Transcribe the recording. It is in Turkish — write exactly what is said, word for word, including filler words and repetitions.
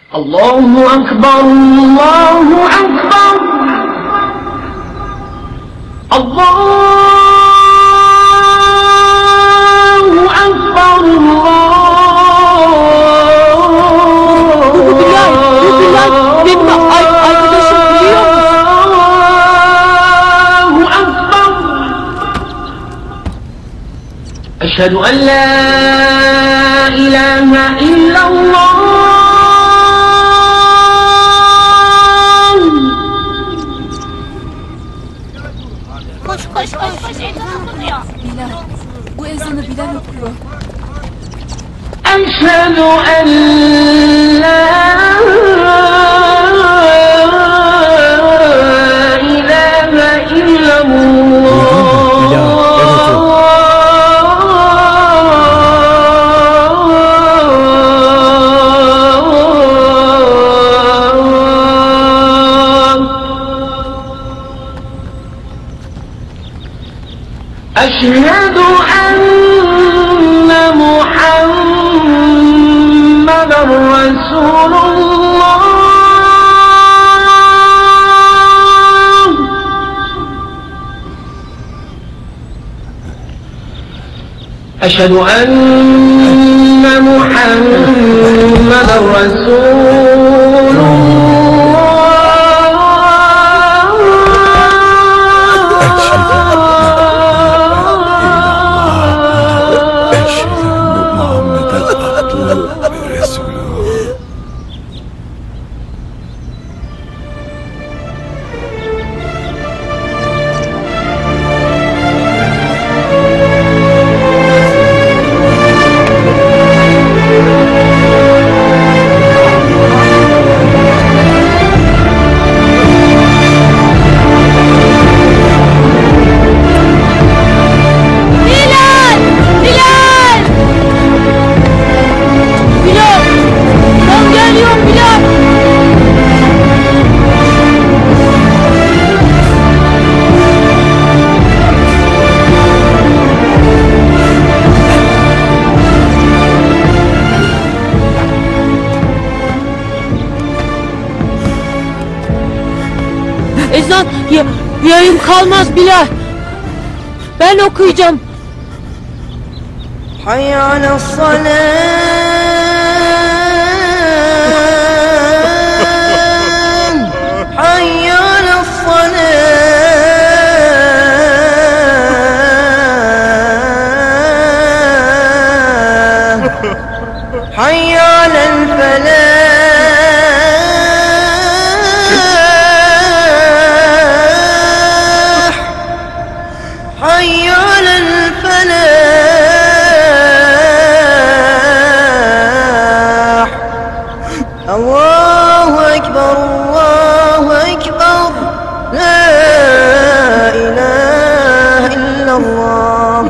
الله أكبر الله أكبر الله أكبر أشهد أن لا إله إلا الله Koş koş koş koş ezan okunuyor. Bilal, bu ezanı Bilal okuyor. أشهد أن لا إله إلا أشهد أن محمد رسول الله أشهد أن محمد رسول Ezan ya, yayım kalmaz Bilal. Ben okuyacağım. Hayy ale's-salâh. Hayy ale's-salâh. Hayy alel-felâh. حي على الفلاح الله أكبر الله أكبر لا إله إلا الله